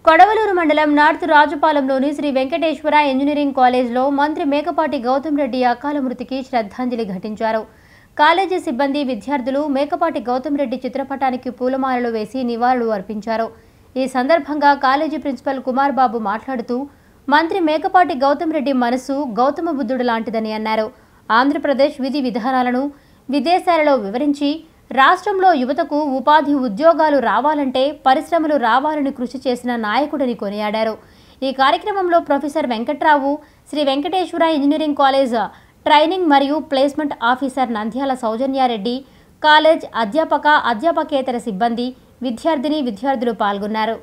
కొడవలూరు మండలం నార్త్ రాజపాలెంలోని శ్రీ వెంకటేశ్వర ఇంజనీరింగ్ కాలేజ్లో మంత్రి మేకపాటి గౌతమ్ రెడ్డి అకాల మృతికి శ్రద్ధాంజలి ఘటించారు. కాలేజీ సిబ్బంది విద్యార్థులు మేకపాటి గౌతమ్ రెడ్డి చిత్రపటానికి పూలమాలలు వేసి నివాళులు అర్పించారు. ఈ సందర్భంగా కాలేజీ ప్రిన్సిపల్ కుమార్ బాబు మాట్లాడుతూ మంత్రి మేకపాటి గౌతమ్ రెడ్డి మనసు గౌతమ బుద్ధుడు లాంటిదని అన్నారు. ఆంధ్రప్రదేశ్ విధి విధానాలను విదేశాలలో వివరించి రాష్ట్రంలో యువతకు ఉపాధి ఉద్యోగాలు రావాలంటే పరిశ్రమలు రావాలని కృషి చేసిన నాయకుడిని కొనియాడారు. ఈ కార్యక్రమంలో professor Venkatrao, Sri Venkateswara engineering college training మరియు placement officer Nandyala Soujanya Reddy, college అధ్యాపక అధ్యాపకేతర సిబ్బంది, విద్యార్థులు పాల్గొన్నారు.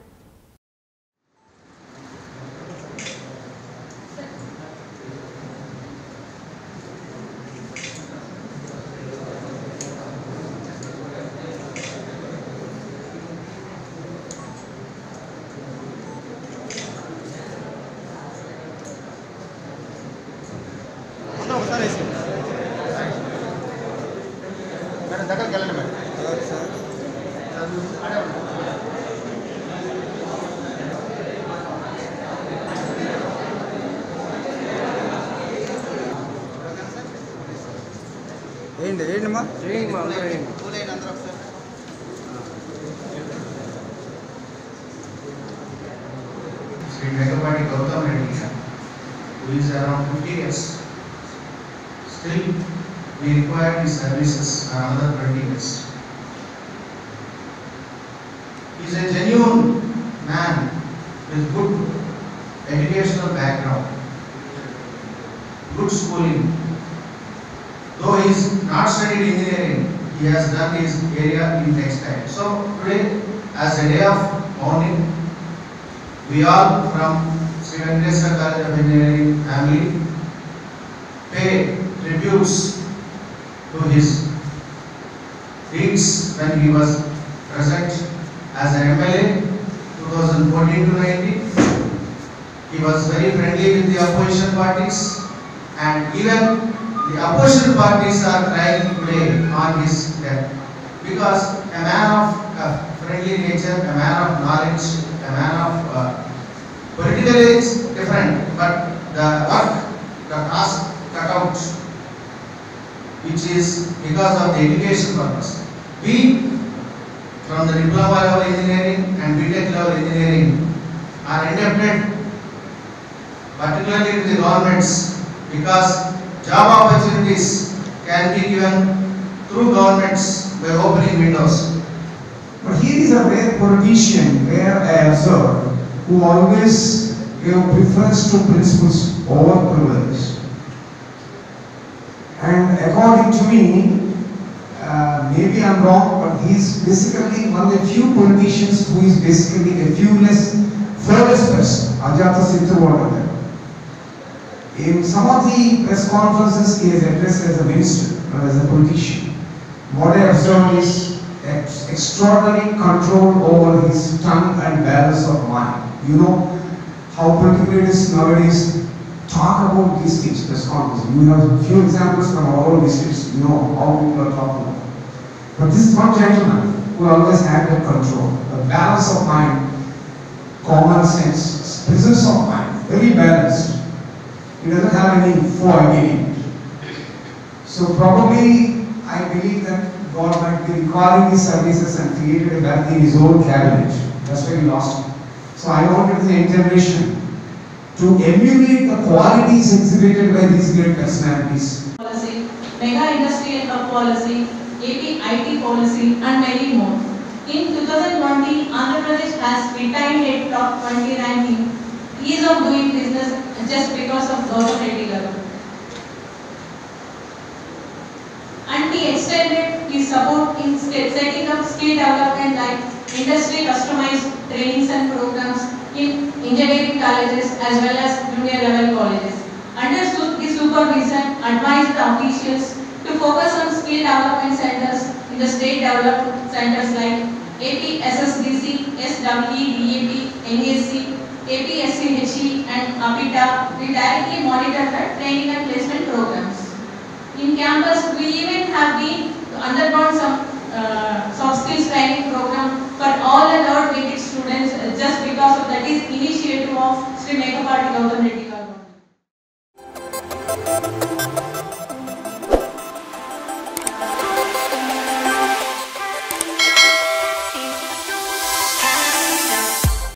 Sri Megapati Gautam Reddy, who is around 50 years, still we require his services for another 20 years. He is a genuine man with good educational background, good schooling. Though he is not studied engineering, he has done his area in textile. So today, as a day of mourning, we all from Sri Venkateswara College of Engineering family pay tributes to his deeds when he was present as an MLA 2014 to 19. He was very friendly with the opposition parties, and even the opposition parties are crying today on his death, because a man of friendly nature, a man of knowledge, a man of politically is different, but the work, the task cut out, which is because of the education purpose. We from the diploma level engineering and BTech level engineering are indebted particularly to the governments, because job opportunities can be given through governments by opening windows. But here is a rare politician where I observed who always gave preference to principles over privilege. And according to me, maybe I am wrong, but he is basically one of the few politicians who is basically a fearless person. Ajata Sithu Varadhan. In some of the press conferences he has addressed as a minister, not as a politician. What I observed is extraordinary control over his tongue and balance of mind. You know how political it is nowadays. Talk about these things, press conferences. You have a few examples from all over districts. You know how people are talking about. But this is one gentleman who always had that control, a balance of mind, common sense, presence of mind, very balanced. He doesn't have any foil in it. So probably I believe that God might be recalling his services and created a gap in his own cabinet. That's why he lost it. So I wanted the young generation to emulate the qualities exhibited by these great personalities. Policy, mega industrial hub policy, AP IT policy, and many more. In 2020, Andhra Pradesh has retained a top 20 ranking ease of doing business just because of Gautam Reddy garu. And he extended his support in setting up skill development like industry customized trainings and programs in engineering colleges as well as junior level colleges. Under his supervision, advised the officials to focus on skill development centers in the state development centers like AP SSDC, SWE, DAP, NSC, AP SCHE and APITA. We directly monitor the training and placement programs. In campus, we even have been undergone some soft skills training program for all the third weighted students just because of that is Sri Mekapati Gautam Reddy garu.